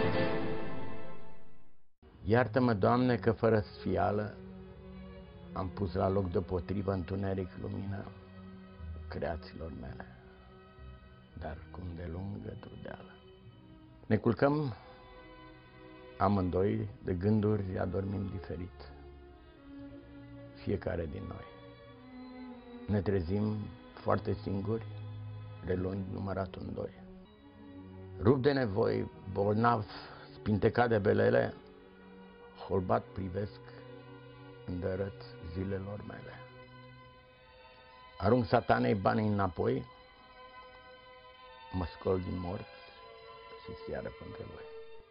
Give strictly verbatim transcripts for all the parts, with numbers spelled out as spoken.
Iartă-mă, Doamne, că fără sfială am pus la loc deopotrivă întuneric lumină creațiilor mele, dar cu îndelungă trudeală. Ne culcăm amândoi de gânduri, adormim diferit, fiecare din noi. Ne trezim foarte singuri, reluând număratul în doi. Rupt de nevoi, bolnav, spintecat de belele, holbat privesc îndărât zilelor mele. Arunc satanei banii înapoi, mă scol din morți și seară între voi.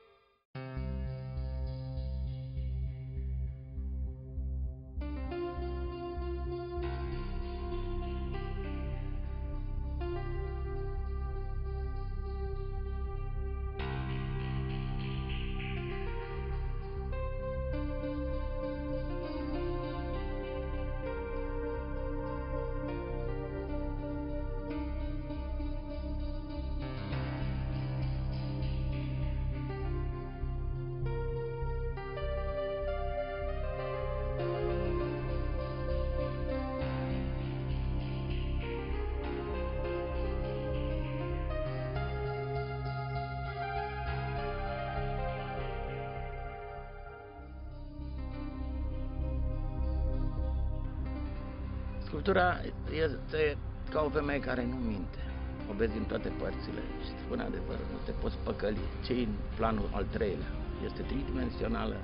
Sculptura este ca o femeie care nu minte. O vezi din toate părțile și spune adevărul, nu te poți păcăli. Ce-i în planul al treilea? Este tridimensională,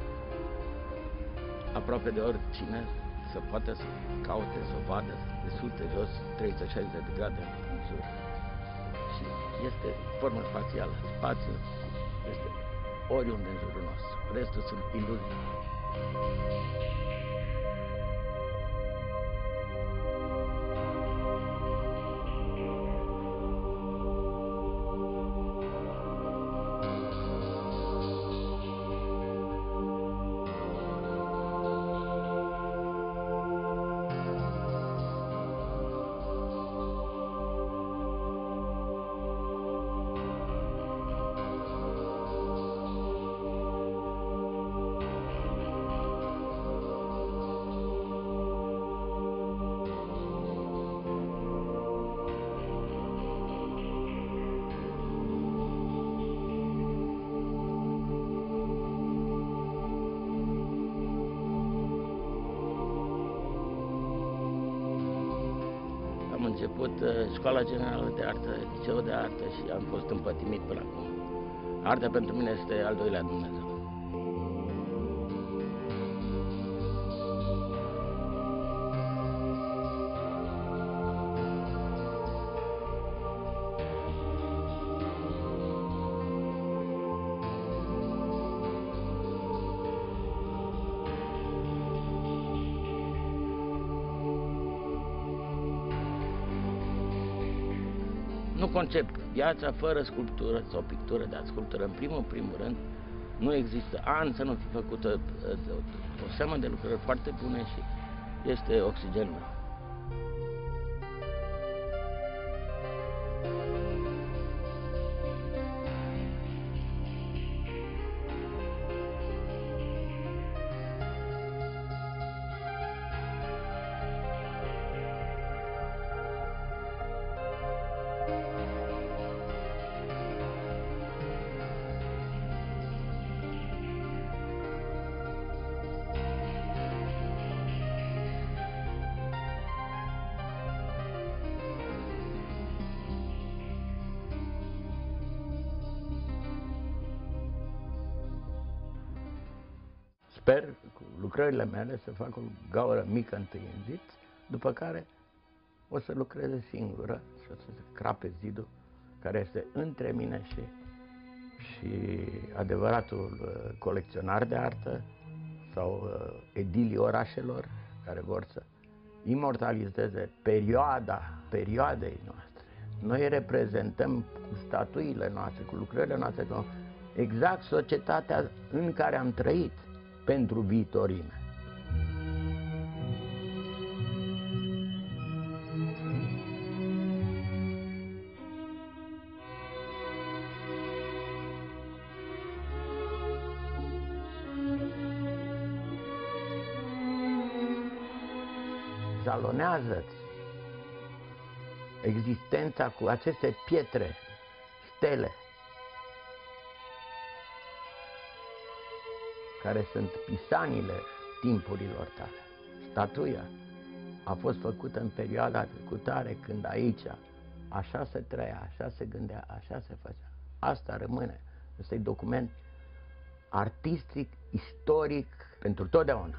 aproape de oricine să poată să caute, să o vadă de sus, de jos, trei sute șaizeci de grade în jur. Și este formă spațială. Spațiul este oriunde în jurul nostru. Restul sunt iluzii. Am început școala generală de artă, liceul de artă și am fost împătimit până acum. Arta pentru mine este al doilea Dumnezeu. Nu concep viața fără sculptură sau pictură, dar sculptură în primul, primul rând, nu există an să nu fi făcută o seamă de lucrări foarte bune și este oxigenul. Sper cu lucrările mele să fac o gaură mică întâi în zid, după care o să lucreze singură și o să se crape zidul care este între mine și, și adevăratul colecționar de artă sau edilii orașelor care vor să imortalizeze perioada, perioadei noastre. Noi reprezentăm cu statuile noastre, cu lucrările noastre, exact societatea în care am trăit pentru viitorime. jalonează existența cu aceste pietre, stele, care sunt pisanile timpurilor tale. Statuia a fost făcută în perioada trecutare, când aici așa se trăia, așa se gândea, așa se făcea. Asta rămâne. Ăsta e document artistic, istoric, pentru totdeauna.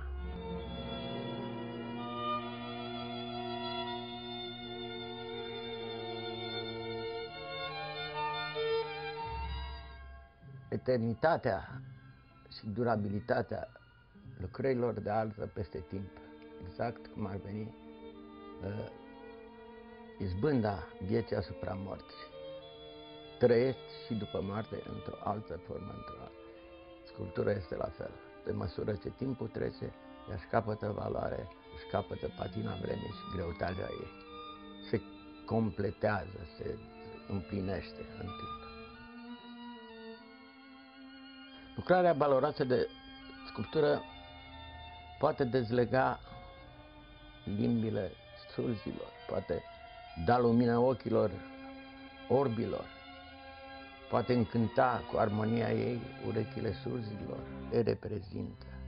Eternitatea și durabilitatea lucrărilor de artă peste timp, exact cum ar veni uh, izbânda vieții asupra morții. Trăiești și după moarte într-o altă formă, într-o altă. Sculptura este la fel. Pe măsură ce timpul trece, ea își capătă valoare, își capătă patina vremii și greutatea ei. Se completează, se împlinește în timp. Lucrarea valoroasă de sculptură poate dezlega limbile surzilor, poate da lumină ochilor orbilor, poate încânta cu armonia ei urechile surzilor, le reprezintă.